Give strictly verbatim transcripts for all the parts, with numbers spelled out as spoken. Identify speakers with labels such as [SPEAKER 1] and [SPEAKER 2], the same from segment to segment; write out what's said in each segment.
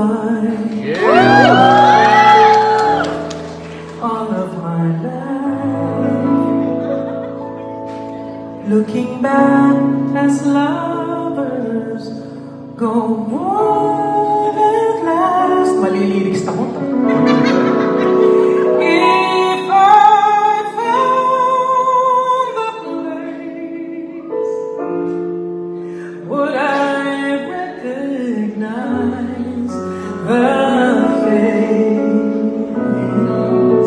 [SPEAKER 1] life.
[SPEAKER 2] Yeah.
[SPEAKER 1] All of my life. Looking back as lovers go on at last. Malililis na ko to. If I found the place, would I recognize the face?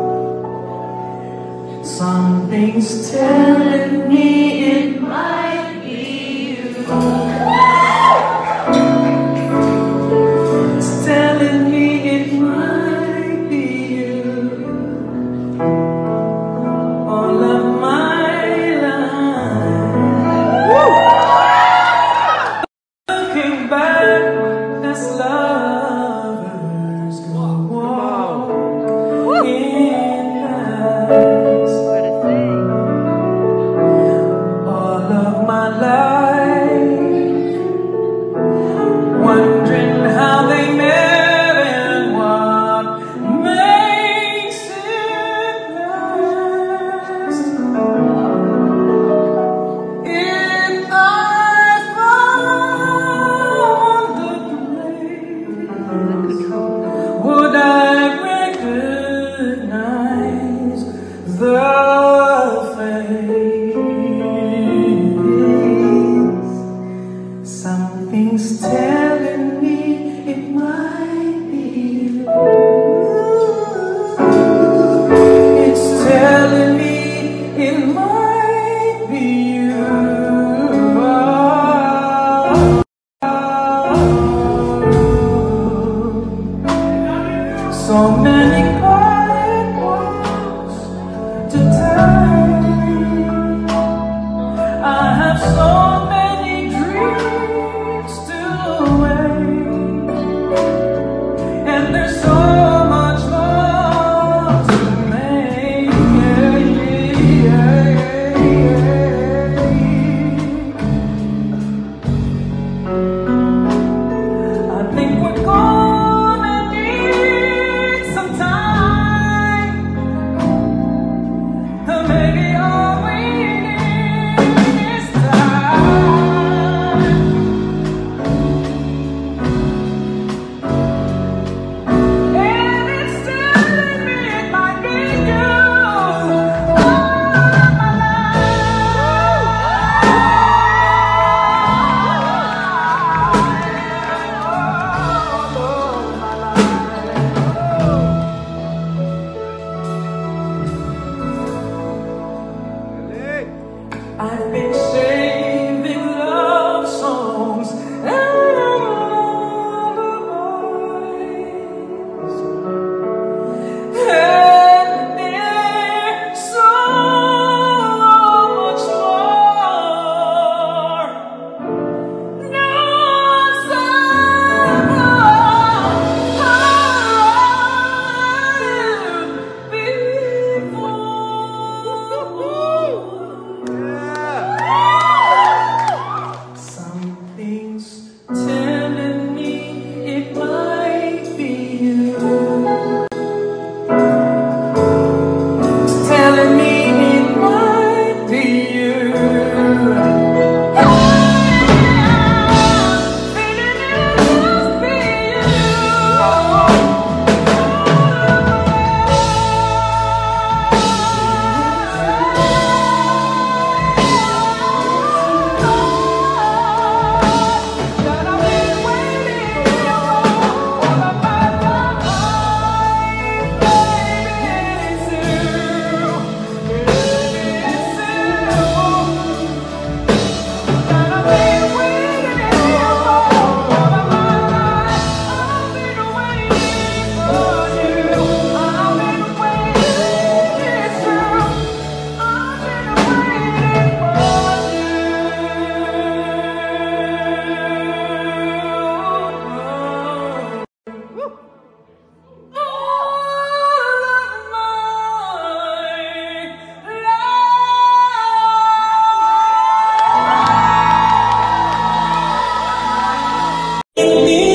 [SPEAKER 1] Something's telling me it might be you. It's telling me it might be you. All of my life. Looking back as lovers go walk in lights. All of my life, wondering how they met and what makes it last. If I found the place, would I recognize the face? Something's telling me it might be you. It's telling me it might be you. So many quiet walks to time. I have so many dreams to await, and there's so much more to make. Yeah, yeah, yeah, yeah. I think we're gonna need some time, and maybe all we need is time. And it's telling me it might be you. All of my I've been saving love songs and lullabies, and there's so much more. No Something's telling me it might be you. It's telling me it might be you. Feeling it must be me.